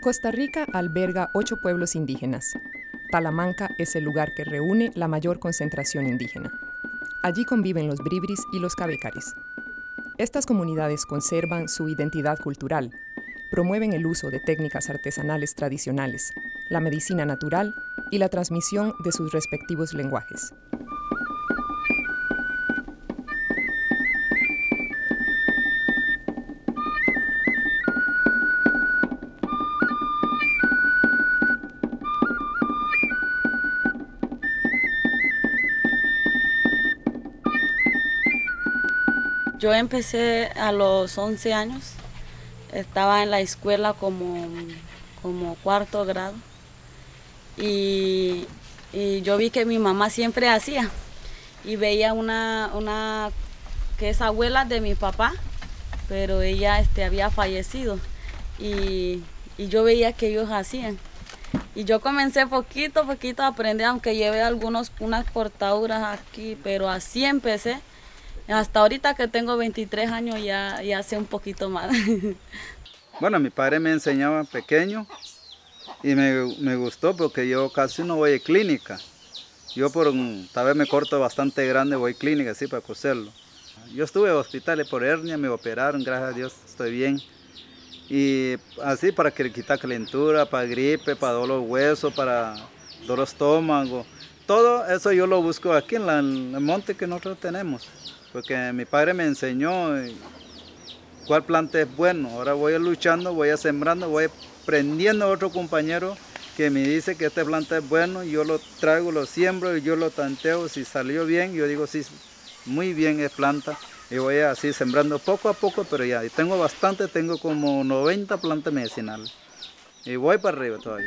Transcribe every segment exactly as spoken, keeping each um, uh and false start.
Costa Rica alberga ocho pueblos indígenas. Talamanca es el lugar que reúne la mayor concentración indígena. Allí conviven los bribris y los cabecares. Estas comunidades conservan su identidad cultural, promueven el uso de técnicas artesanales tradicionales, la medicina natural y la transmisión de sus respectivos lenguajes. Yo empecé a los once años, estaba en la escuela como, como cuarto grado y, y yo vi que mi mamá siempre hacía y veía una, una que es abuela de mi papá, pero ella este, había fallecido y, y yo veía que ellos hacían. Y yo comencé poquito, poquito a aprender, aunque llevé algunos, unas cortaduras aquí, pero así empecé. Hasta ahorita que tengo veintitrés años ya, ya sé un poquito más. Bueno, mi padre me enseñaba pequeño y me, me gustó porque yo casi no voy a clínica. Yo por un, tal vez me corto bastante grande, voy a clínica así para coserlo. Yo estuve en hospitales por hernia, me operaron, gracias a Dios estoy bien. Y así para quitar calentura, para gripe, para dolor de hueso, para dolor de estómago. Todo eso yo lo busco aquí en, la, en el monte que nosotros tenemos. Porque mi padre me enseñó cuál planta es bueno. Ahora voy luchando, voy a sembrando, voy aprendiendo a otro compañero que me dice que esta planta es bueno. Yo lo traigo, lo siembro y yo lo tanteo. Si salió bien, yo digo sí, muy bien es planta. Y voy así sembrando poco a poco, pero ya. Y tengo bastante, tengo como noventa plantas medicinales. Y voy para arriba todavía.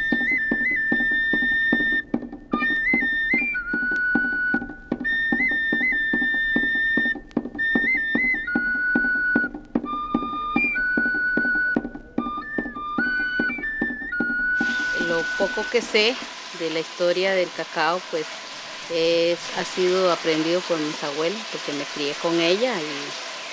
Lo poco que sé de la historia del cacao, pues es, ha sido aprendido por mis abuelos, porque me crié con ella. Y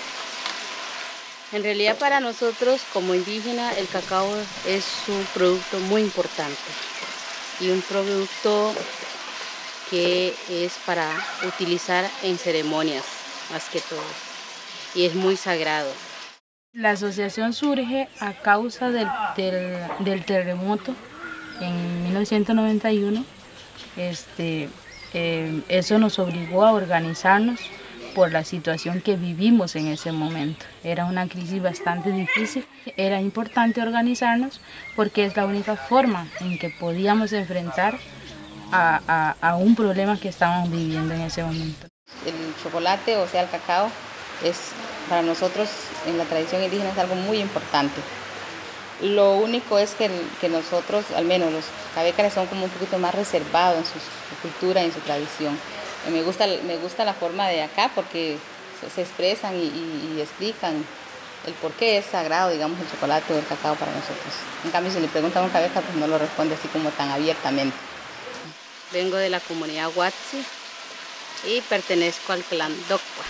en realidad para nosotros como indígenas el cacao es un producto muy importante y un producto que es para utilizar en ceremonias más que todo y es muy sagrado. La asociación surge a causa del, del, del terremoto en mil novecientos noventa y uno. Este, eh, eso nos obligó a organizarnos por la situación que vivimos en ese momento. Era una crisis bastante difícil. Era importante organizarnos porque es la única forma en que podíamos enfrentar a, a, a un problema que estábamos viviendo en ese momento. El chocolate, o sea el cacao, es para nosotros en la tradición indígena es algo muy importante. Lo único es que, que nosotros, al menos los cabecares, son como un poquito más reservados en su, su cultura y en su tradición. Y me gusta, me gusta la forma de acá porque se expresan y, y, y explican el por qué es sagrado, digamos, el chocolate o el cacao para nosotros. En cambio, si le preguntan a un cabeca, pues no lo responde así como tan abiertamente. Vengo de la comunidad Huatzí y pertenezco al clan Docua.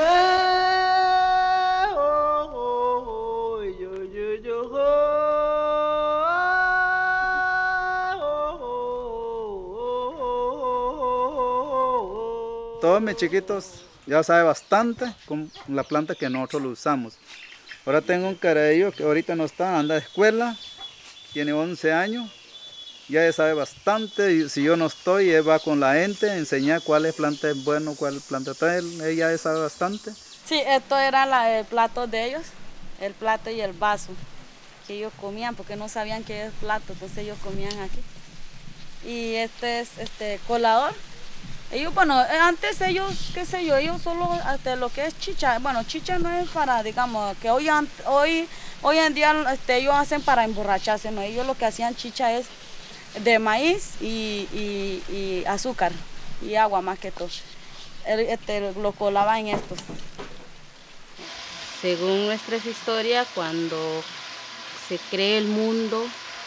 Todos mis chiquitos ya saben bastante con la planta que nosotros lo usamos. Ahora tengo un carajillo que ahorita no está, anda de escuela, tiene once años, ya sabe bastante. Y si yo no estoy, él va con la gente a enseñar cuál es planta es bueno, cuál planta está, él, él ya sabe bastante. Sí, esto era la, el plato de ellos, el plato y el vaso que ellos comían porque no sabían qué es plato, entonces ellos comían aquí. Y este es este colador. Ellos, bueno, antes ellos, qué sé yo, ellos solo este, lo que es chicha, bueno, chicha no es para, digamos, que hoy, hoy, hoy en día este, ellos hacen para emborracharse, no, ellos lo que hacían chicha es de maíz y, y, y azúcar y agua más que todo. Este, lo colaban en estos. Según nuestras historias, cuando se cree el mundo,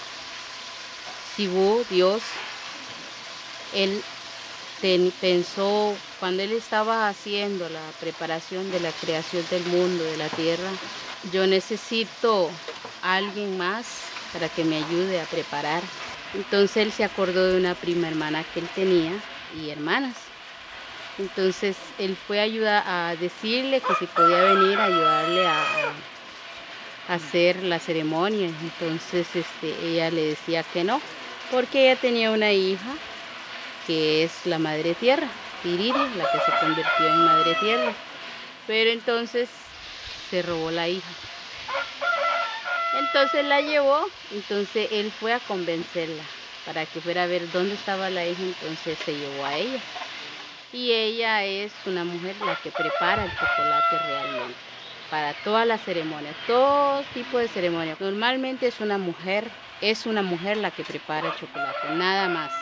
Sibú, Dios, él ten, pensó, cuando él estaba haciendo la preparación de la creación del mundo, de la tierra, yo necesito a alguien más para que me ayude a preparar. Entonces él se acordó de una prima hermana que él tenía y hermanas. Entonces él fue a ayudar a decirle que si podía venir a ayudarle a, a hacer la ceremonia. Entonces este, ella le decía que no, porque ella tenía una hija que es la Madre Tierra, Tiriri, la que se convirtió en Madre Tierra. Pero entonces se robó la hija. Entonces la llevó, entonces él fue a convencerla para que fuera a ver dónde estaba la hija, entonces se llevó a ella. Y ella es una mujer la que prepara el chocolate realmente, para todas las ceremonias, todo tipo de ceremonias. Normalmente es una mujer, es una mujer la que prepara el chocolate, nada más.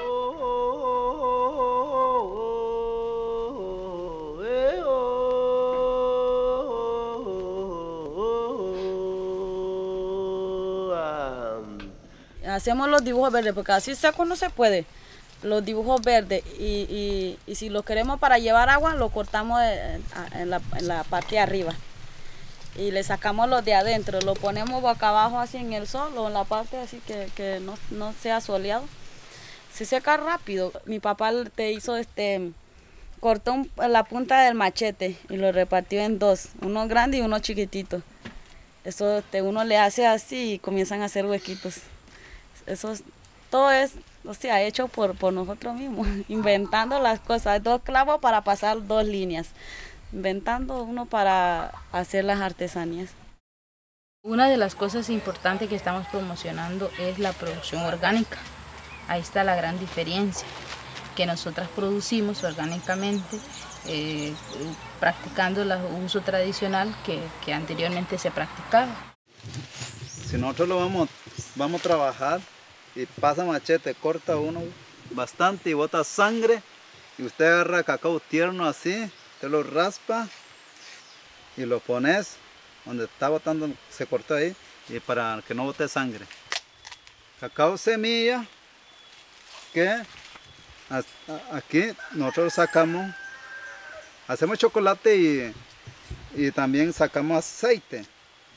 Hacemos los dibujos verdes porque así seco no se puede. Los dibujos verdes y, y, y si lo queremos para llevar agua lo cortamos en, en, la, en la parte de arriba y le sacamos los de adentro, lo ponemos boca abajo así en el sol o en la parte así que, que no, no sea soleado. Se seca rápido. Mi papá te hizo este, cortó un, la punta del machete y lo repartió en dos, uno grande y uno chiquitito. Eso este, uno le hace así y comienzan a hacer huequitos. Eso es, todo es, o sea, hecho por, por nosotros mismos, inventando las cosas, dos clavos para pasar dos líneas, inventando uno para hacer las artesanías. Una de las cosas importantes que estamos promocionando es la producción orgánica. Ahí está la gran diferencia, que nosotras producimos orgánicamente, eh, practicando el uso tradicional que, que anteriormente se practicaba. Si nosotros lo vamos, vamos a trabajar y pasa machete, corta uno bastante y bota sangre y usted agarra cacao tierno así, te lo raspa y lo pones donde está botando, se cortó ahí y para que no bote sangre. Cacao semilla que aquí nosotros sacamos, hacemos chocolate y, y también sacamos aceite,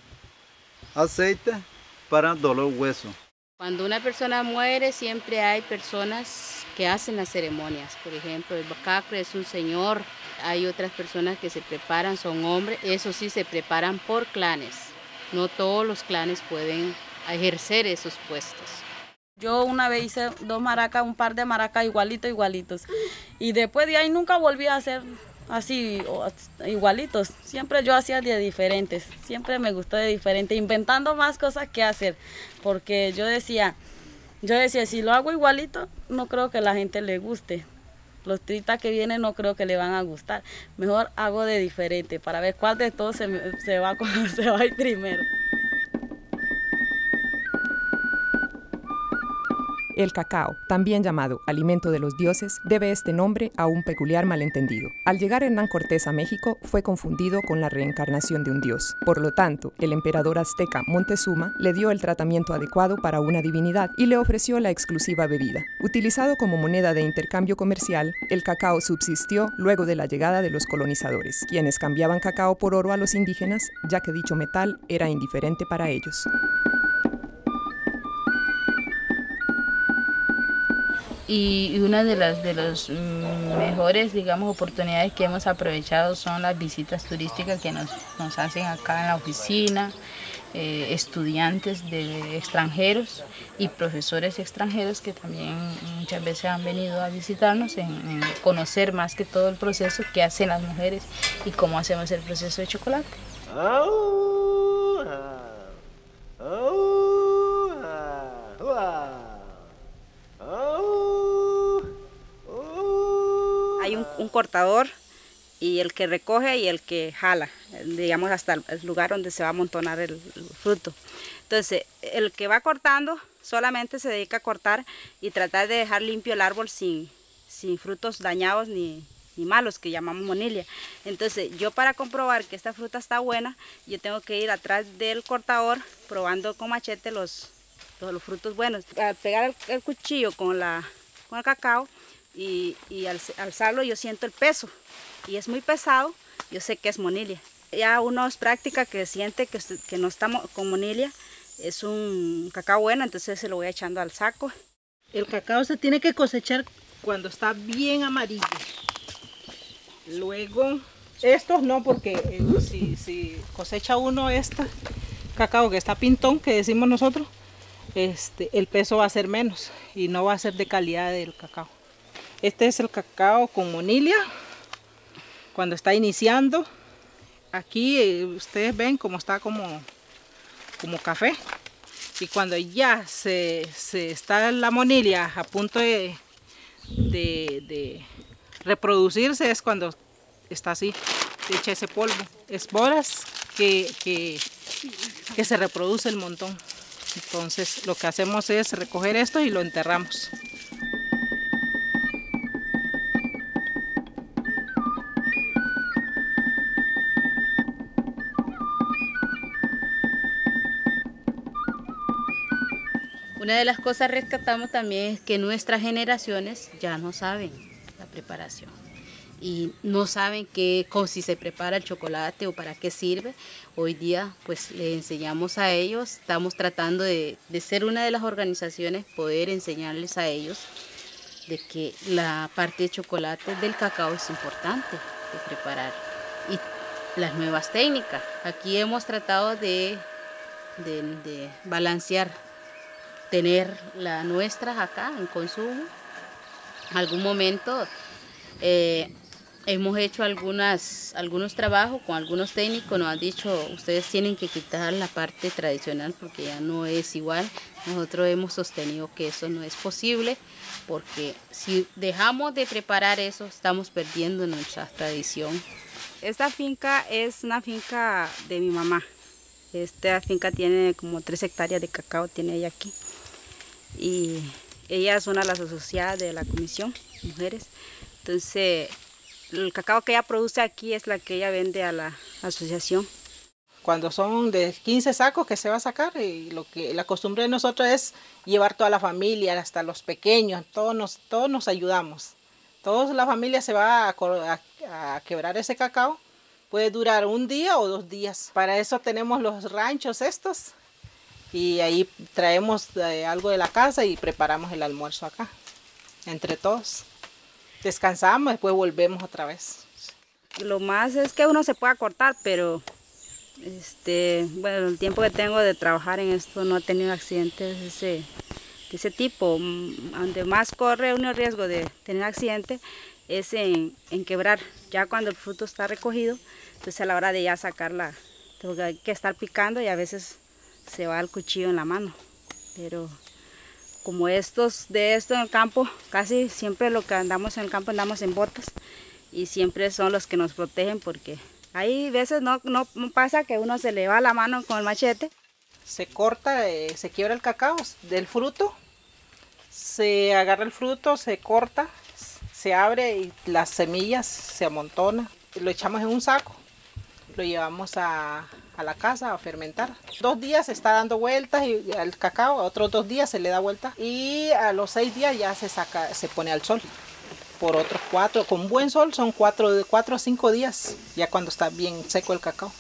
aceite para dolor hueso. Cuando una persona muere siempre hay personas que hacen las ceremonias. Por ejemplo, el bacacre es un señor, hay otras personas que se preparan, son hombres, eso sí se preparan por clanes. No todos los clanes pueden ejercer esos puestos. Yo una vez hice dos maracas, un par de maracas igualitos, igualitos. Y después de ahí nunca volví a hacer así igualitos. Siempre yo hacía de diferentes. Siempre me gustó de diferente, inventando más cosas que hacer. Porque yo decía, yo decía, si lo hago igualito, no creo que a la gente le guste. Los turistas que vienen no creo que le van a gustar. Mejor hago de diferente para ver cuál de todos se, me, se, va, se va a ir primero. El cacao, también llamado alimento de los dioses, debe este nombre a un peculiar malentendido. Al llegar Hernán Cortés a México, fue confundido con la reencarnación de un dios. Por lo tanto, el emperador azteca Montezuma le dio el tratamiento adecuado para una divinidad y le ofreció la exclusiva bebida. Utilizado como moneda de intercambio comercial, el cacao subsistió luego de la llegada de los colonizadores, quienes cambiaban cacao por oro a los indígenas, ya que dicho metal era indiferente para ellos. Y una de las de los mejores, digamos, oportunidades que hemos aprovechado son las visitas turísticas que nos, nos hacen acá en la oficina, eh, estudiantes de extranjeros y profesores extranjeros que también muchas veces han venido a visitarnos en, en conocer más que todo el proceso que hacen las mujeres y cómo hacemos el proceso de chocolate. Hay un, un cortador y el que recoge y el que jala, digamos hasta el lugar donde se va a amontonar el, el fruto. Entonces, el que va cortando solamente se dedica a cortar y tratar de dejar limpio el árbol sin, sin frutos dañados ni, ni malos, que llamamos monilia. Entonces, yo para comprobar que esta fruta está buena, yo tengo que ir atrás del cortador probando con machete los, los, los frutos buenos. Al pegar el, el cuchillo con, la, con el cacao, y, y al alzarlo yo siento el peso y es muy pesado, yo sé que es monilia. Ya uno es práctica que siente que, que no está con monilia, es un cacao bueno, entonces se lo voy echando al saco. El cacao se tiene que cosechar cuando está bien amarillo. Luego, estos no, porque eh, si, si cosecha uno este cacao que está pintón, que decimos nosotros, este, el peso va a ser menos y no va a ser de calidad del cacao. Este es el cacao con monilia, cuando está iniciando. Aquí eh, ustedes ven como está como, como café. Y cuando ya se, se está la monilia a punto de, de, de reproducirse, es cuando está así, se echa ese polvo. Esporas que, que, que se reproduce el montón. Entonces lo que hacemos es recoger esto y lo enterramos. Una de las cosas que rescatamos también es que nuestras generaciones ya no saben la preparación y no saben que, cómo si se prepara el chocolate o para qué sirve. Hoy día pues les enseñamos a ellos, estamos tratando de, de ser una de las organizaciones, poder enseñarles a ellos de que la parte de chocolate del cacao es importante de preparar y las nuevas técnicas. Aquí hemos tratado de, de, de balancear, tener las nuestras acá en consumo. En algún momento eh, hemos hecho algunas, algunos trabajos con algunos técnicos, nos han dicho ustedes tienen que quitar la parte tradicional porque ya no es igual. Nosotros hemos sostenido que eso no es posible porque si dejamos de preparar eso estamos perdiendo nuestra tradición. Esta finca es una finca de mi mamá. Esta finca tiene como tres hectáreas de cacao, tiene ella aquí. Y ella es una de las asociadas de la comisión, mujeres. Entonces, el cacao que ella produce aquí es la que ella vende a la asociación. Cuando son de quince sacos que se va a sacar, y lo que la costumbre de nosotros es llevar toda la familia, hasta los pequeños, todos nos, todos nos ayudamos. Toda la familia se va a, a, a quebrar ese cacao. Puede durar un día o dos días. Para eso tenemos los ranchos estos. Y ahí traemos eh, algo de la casa y preparamos el almuerzo acá, entre todos. Descansamos, después volvemos otra vez. Lo más es que uno se pueda cortar, pero este, bueno, el tiempo que tengo de trabajar en esto no he tenido accidentes de ese, de ese tipo. Donde más corre uno el riesgo de tener accidente es en, en quebrar. Ya cuando el fruto está recogido, entonces a la hora de ya sacarla, hay que estar picando y a veces se va el cuchillo en la mano. Pero como estos de esto en el campo, casi siempre lo que andamos en el campo andamos en botas y siempre son los que nos protegen porque hay veces no, no pasa que uno se le va la mano con el machete. Se corta, eh, se quiebra el cacao del fruto, se agarra el fruto, se corta, se abre y las semillas se amontonan. Lo echamos en un saco, lo llevamos a, a la casa a fermentar. Dos días se está dando vueltas y al cacao, a otros dos días se le da vuelta y a los seis días ya se saca, se pone al sol. Por otros cuatro, con buen sol son cuatro, de cuatro a cinco días, ya cuando está bien seco el cacao.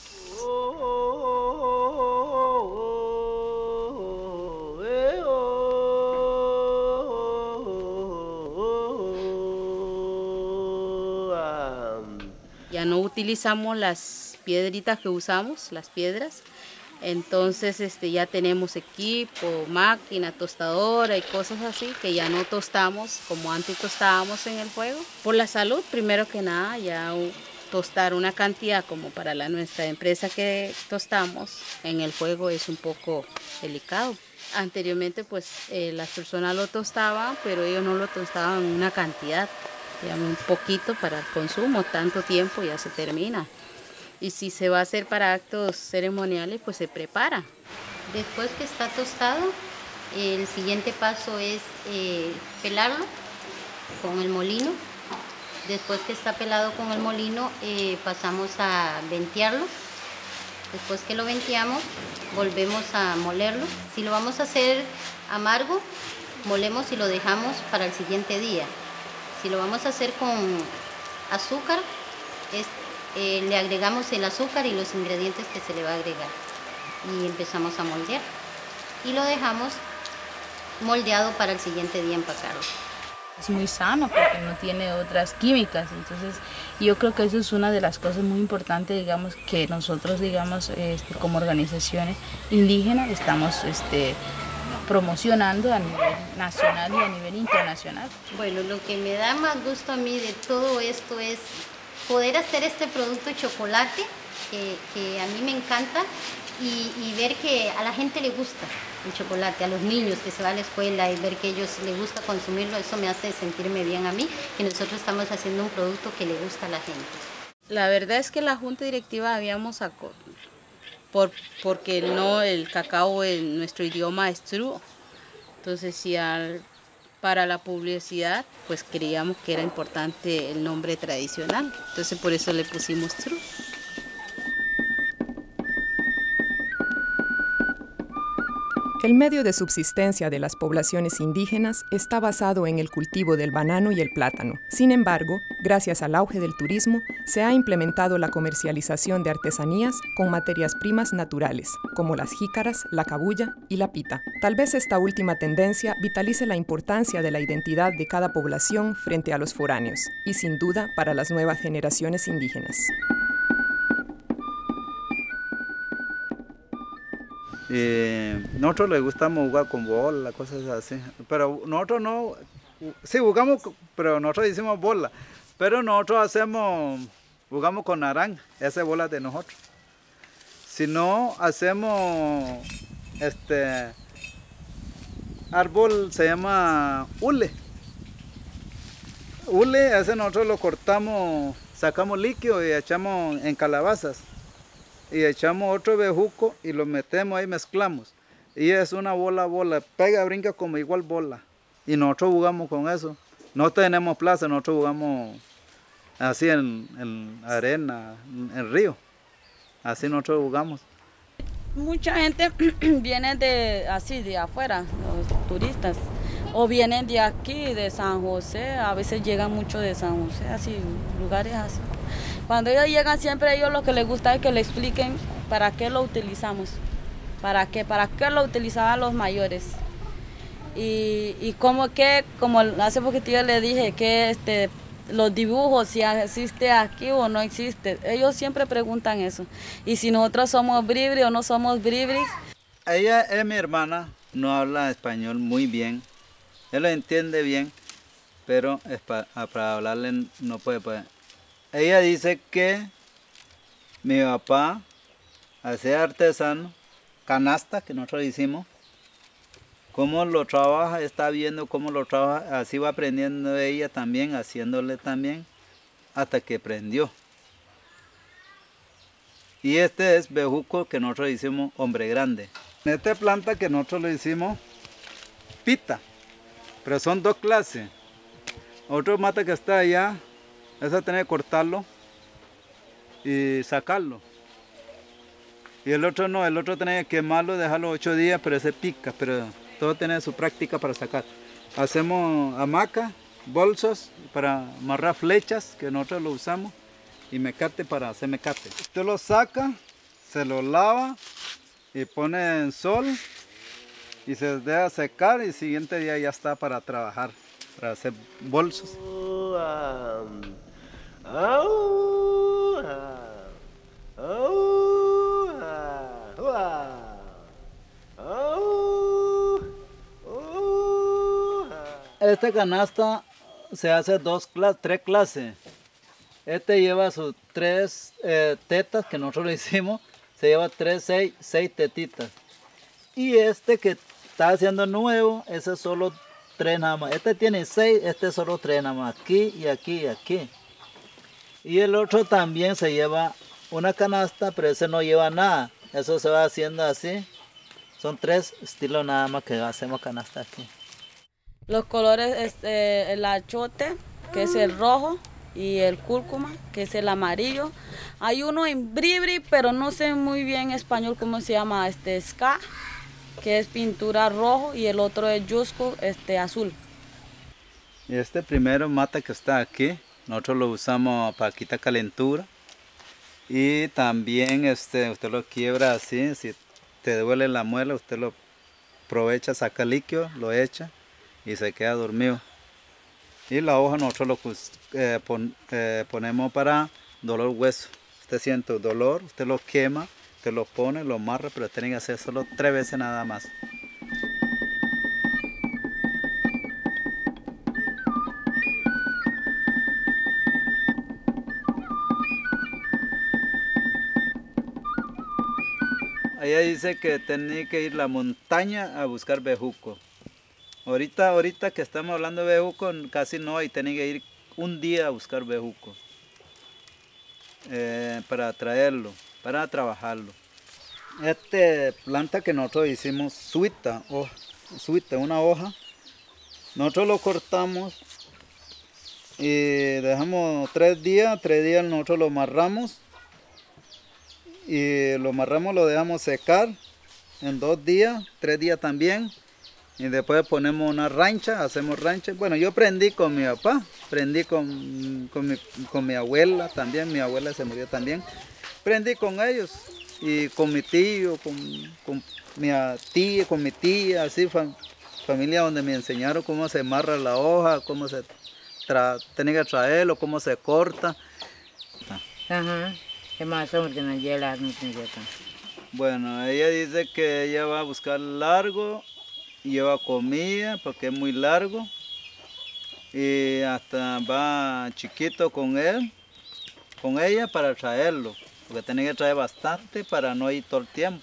Ya no utilizamos las piedritas que usamos, las piedras. Entonces este, ya tenemos equipo, máquina, tostadora y cosas así que ya no tostamos como antes tostábamos en el fuego. Por la salud, primero que nada, ya tostar una cantidad como para la, nuestra empresa que tostamos en el fuego es un poco delicado. Anteriormente pues eh, las personas lo tostaban, pero ellos no lo tostaban en una cantidad, ya un poquito para el consumo, tanto tiempo ya se termina. Y si se va a hacer para actos ceremoniales, pues se prepara. Después que está tostado, el siguiente paso es eh, pelarlo con el molino. Después que está pelado con el molino, eh, pasamos a ventearlo. Después que lo venteamos, volvemos a molerlo. Si lo vamos a hacer amargo, molemos y lo dejamos para el siguiente día. Si lo vamos a hacer con azúcar, es Eh, le agregamos el azúcar y los ingredientes que se le va a agregar y empezamos a moldear. y lo dejamos moldeado para el siguiente día empacarlo. Es muy sano porque no tiene otras químicas, entonces yo creo que eso es una de las cosas muy importantes, digamos, que nosotros, digamos, este, como organizaciones indígenas estamos este, promocionando a nivel nacional y a nivel internacional. Bueno, lo que me da más gusto a mí de todo esto es poder hacer este producto de chocolate que, que a mí me encanta y, y ver que a la gente le gusta el chocolate, a los niños que se van a la escuela y ver que a ellos les gusta consumirlo, eso me hace sentirme bien a mí, que nosotros estamos haciendo un producto que le gusta a la gente. La verdad es que la junta directiva habíamos, por, porque no, el cacao en nuestro idioma es tru, entonces si al, para la publicidad pues creíamos que era importante el nombre tradicional, entonces por eso le pusimos tru. El medio de subsistencia de las poblaciones indígenas está basado en el cultivo del banano y el plátano. Sin embargo, gracias al auge del turismo, se ha implementado la comercialización de artesanías con materias primas naturales, como las jícaras, la cabuya y la pita. Tal vez esta última tendencia vitalice la importancia de la identidad de cada población frente a los foráneos, y sin duda para las nuevas generaciones indígenas. Y nosotros les gustamos jugar con bola, cosas así, pero nosotros no, sí jugamos, pero nosotros hicimos bola, pero nosotros hacemos, jugamos con naranja, esa bola de nosotros. Si no, hacemos, este, árbol se llama hule, hule, ese nosotros lo cortamos, sacamos líquido y echamos en calabazas. Y echamos otro bejuco y lo metemos ahí, mezclamos. Y es una bola, bola, pega, brinca como igual bola. Y nosotros jugamos con eso. No tenemos plaza, nosotros jugamos así en, en arena, en el río. Así nosotros jugamos. Mucha gente viene de así de afuera, los turistas. O vienen de aquí, de San José, a veces llegan mucho de San José, así, lugares así. Cuando ellos llegan siempre a ellos lo que les gusta es que le expliquen para qué lo utilizamos, para qué, para qué lo utilizaban los mayores. Y, y como que, como hace poquito yo le dije, que este, los dibujos, si existe aquí o no existe, ellos siempre preguntan eso. Y si nosotros somos bribris o no somos bribris. Ella es mi hermana, no habla español muy bien, él lo entiende bien, pero es para, para hablarle no puede poder. Ella dice que mi papá hacía artesano, canasta que nosotros hicimos, cómo lo trabaja, está viendo cómo lo trabaja, así va aprendiendo ella también, haciéndole también, hasta que aprendió. Y este es bejuco que nosotros hicimos hombre grande. En esta planta que nosotros le hicimos pita, pero son dos clases. Otro mata que está allá, esa tiene que cortarlo y sacarlo. Y el otro no, el otro tiene que quemarlo, dejarlo ocho días, pero ese pica, pero todo tiene su práctica para sacar. Hacemos hamaca, bolsos para amarrar flechas, que nosotros lo usamos, y mecate para hacer mecate. Usted lo saca, se lo lava y pone en sol y se deja secar y el siguiente día ya está para trabajar, para hacer bolsos. Esta canasta se hace dos clases, tres clases. Este lleva sus tres eh, tetas que nosotros le hicimos, se lleva tres, seis, seis tetitas. Y este que está haciendo nuevo, ese es solo tres nada más. Este tiene seis, este es solo tres nada más, aquí y aquí y aquí. Y el otro también se lleva una canasta, pero ese no lleva nada. Eso se va haciendo así. Son tres estilos nada más que hacemos canasta aquí. Los colores, este, el achote, que es el rojo, y el cúrcuma, que es el amarillo. Hay uno en bribri, pero no sé muy bien en español cómo se llama, este ska, que es pintura rojo, y el otro es yusco, este azul. Y este primero mata que está aquí, nosotros lo usamos para quitar calentura. Y también este, usted lo quiebra así, si te duele la muela, usted lo aprovecha, saca líquido, lo echa y se queda dormido. Y la hoja nosotros lo eh, pon, eh, ponemos para dolor hueso. Usted siente dolor, usted lo quema, usted lo pone, lo amarra, pero tiene que hacer solo tres veces nada más. Ella dice que tenía que ir a la montaña a buscar bejuco. Ahorita, ahorita que estamos hablando de bejuco, casi no hay, tiene que ir un día a buscar bejuco eh, para traerlo, para trabajarlo. Esta planta que nosotros hicimos suita, hoja, suita, una hoja, nosotros lo cortamos y dejamos tres días, tres días nosotros lo amarramos. Y lo amarramos, lo dejamos secar en dos días, tres días también. Y después ponemos una rancha, hacemos rancha. Bueno, yo prendí con mi papá, prendí con, con, mi, con mi abuela también, mi abuela se murió también. Prendí con ellos y con mi tío, con, con mi tía, con mi tía, así, fam, familia donde me enseñaron cómo se amarra la hoja, cómo se tra, tiene que traerlo, cómo se corta. Ajá. Bueno, ella dice que ella va a buscar largo, lleva comida porque es muy largo y hasta va chiquito con él, con ella para traerlo, porque tiene que traer bastante para no ir todo el tiempo.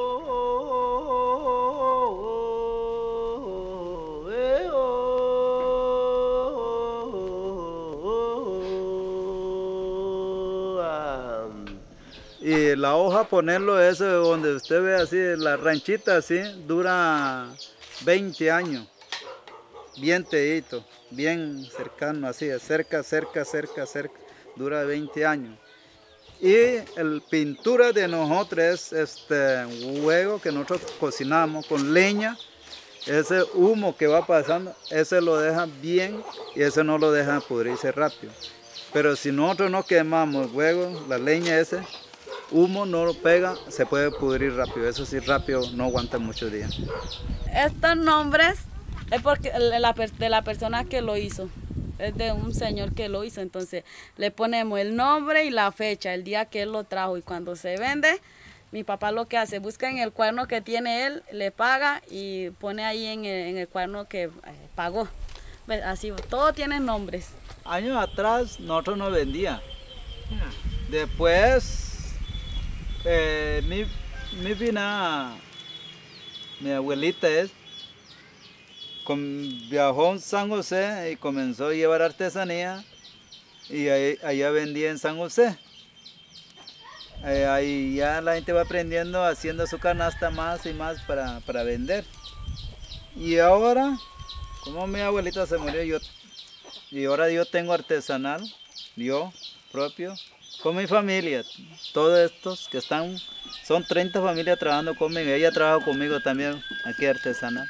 Y la hoja ponerlo eso donde usted ve así, la ranchita así, dura veinte años, bien teíto, bien cercano así, cerca, cerca, cerca, cerca, dura veinte años. Y la pintura de nosotros es este huevo que nosotros cocinamos con leña, ese humo que va pasando, ese lo deja bien y ese no lo deja pudrirse rápido. Pero si nosotros no quemamos huevo, la leña ese, humo no lo pega, se puede pudrir rápido, eso sí rápido no aguanta muchos días. Estos nombres es porque la, de la persona que lo hizo, es de un señor que lo hizo, entonces le ponemos el nombre y la fecha, el día que él lo trajo y cuando se vende, mi papá lo que hace, busca en el cuaderno que tiene él, le paga y pone ahí en el, en el cuaderno que eh, pagó. Así, todo tiene nombres. Años atrás nosotros no vendíamos, después Eh, mi, mi vina, mi abuelita es, con, viajó a San José y comenzó a llevar artesanía y ahí, allá vendía en San José. Eh, ahí ya la gente va aprendiendo, haciendo su canasta más y más para, para vender. Y ahora, como mi abuelita se murió, yo, y ahora yo tengo artesanal, yo propio, con mi familia, todos estos que están, son treinta familias trabajando conmigo, ella trabaja conmigo también aquí artesanal.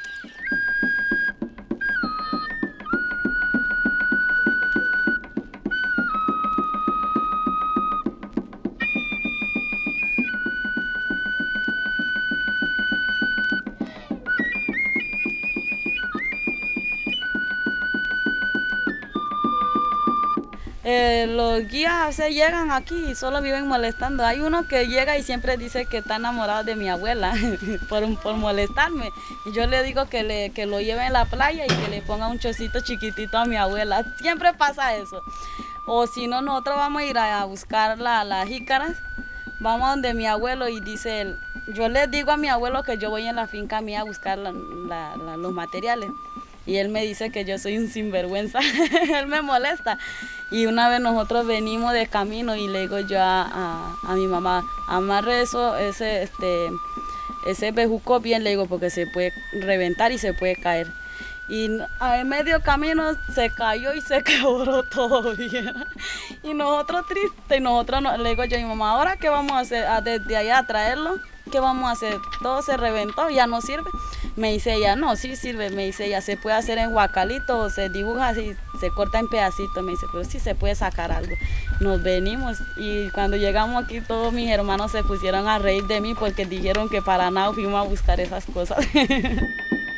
Eh, los guías se llegan aquí y solo viven molestando. Hay uno que llega y siempre dice que está enamorado de mi abuela por, por molestarme. Y yo le digo que, le, que lo lleve a la playa y que le ponga un chocito chiquitito a mi abuela. Siempre pasa eso. O si no, nosotros vamos a ir a buscar la, las jícaras. Vamos donde mi abuelo y dice él, yo le digo a mi abuelo que yo voy en la finca mía a buscar la, la, la, los materiales. Y él me dice que yo soy un sinvergüenza, él me molesta. Y una vez nosotros venimos de camino y le digo yo a, a, a mi mamá, amarre eso, ese, este, ese bejuco bien, le digo, porque se puede reventar y se puede caer. Y en medio camino se cayó y se quebró todo bien. Y nosotros tristes, y nosotros no, le digo yo a mi mamá, ¿ahora qué vamos a hacer? A, desde allá a traerlo, ¿qué vamos a hacer? Todo se reventó, ya no sirve. Me dice ella, no, sí sirve, me dice ella, se puede hacer en guacalito, se dibuja así, se corta en pedacitos, me dice, pero sí se puede sacar algo. Nos venimos y cuando llegamos aquí todos mis hermanos se pusieron a reír de mí porque dijeron que para nada fuimos a buscar esas cosas.